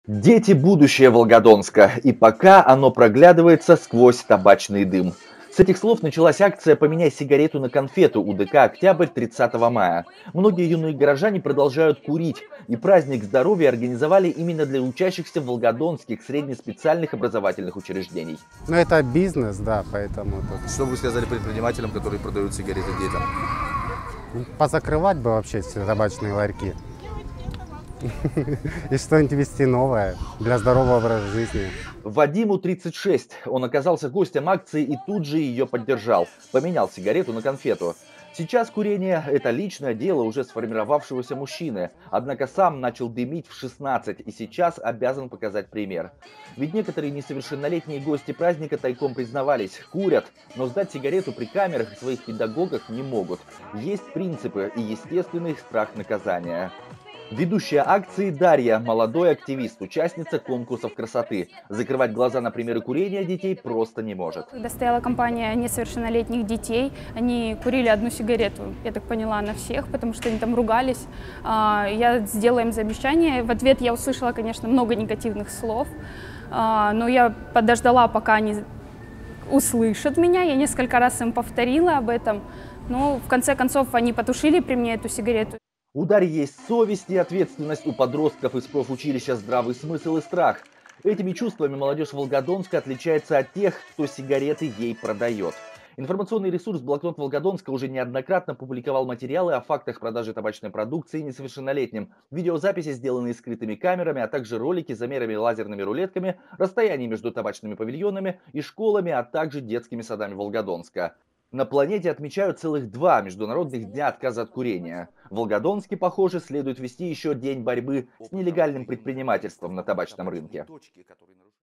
Дети – будущее Волгодонска, и пока оно проглядывается сквозь табачный дым. С этих слов началась акция «Поменяй сигарету на конфету» у ДК «Октябрь» 30 мая. Многие юные горожане продолжают курить, и праздник здоровья организовали именно для учащихся волгодонских среднеспециальных образовательных учреждений. Ну, это бизнес, да, поэтому тут Что бы вы сказали предпринимателям, которые продают сигареты детям? позакрывать бы вообще все табачные ларьки и что-нибудь вести новое для здорового образа жизни. Вадиму 36. Он оказался гостем акции и тут же ее поддержал. Поменял сигарету на конфету. Сейчас курение – это личное дело уже сформировавшегося мужчины. Однако сам начал дымить в 16 и сейчас обязан показать пример. Ведь некоторые несовершеннолетние гости праздника тайком признавались – курят, но сдать сигарету при камерах и своих педагогах не могут. Есть принципы и естественный страх наказания. Ведущая акции Дарья – молодой активист, участница конкурсов красоты. Закрывать глаза на примеры курения детей просто не может. Когда стояла компания несовершеннолетних детей, они курили одну сигарету, я так поняла, на всех, потому что они там ругались. Я сделала им замечание. В ответ я услышала, конечно, много негативных слов, но я подождала, пока они услышат меня. Я несколько раз им повторила об этом, но в конце концов они потушили при мне эту сигарету. У Дарьи есть совесть и ответственность, у подростков из профучилища здравый смысл и страх. Этими чувствами молодежь Волгодонска отличается от тех, кто сигареты ей продает. Информационный ресурс «Блокнот Волгодонска» уже неоднократно публиковал материалы о фактах продажи табачной продукции несовершеннолетним, видеозаписи, сделанные скрытыми камерами, а также ролики с замерами лазерными рулетками, расстояние между табачными павильонами и школами, а также детскими садами Волгодонска. На планете отмечают целых 2 международных дня отказа от курения. В Волгодонске, похоже, следует вести еще день борьбы с нелегальным предпринимательством на табачном рынке.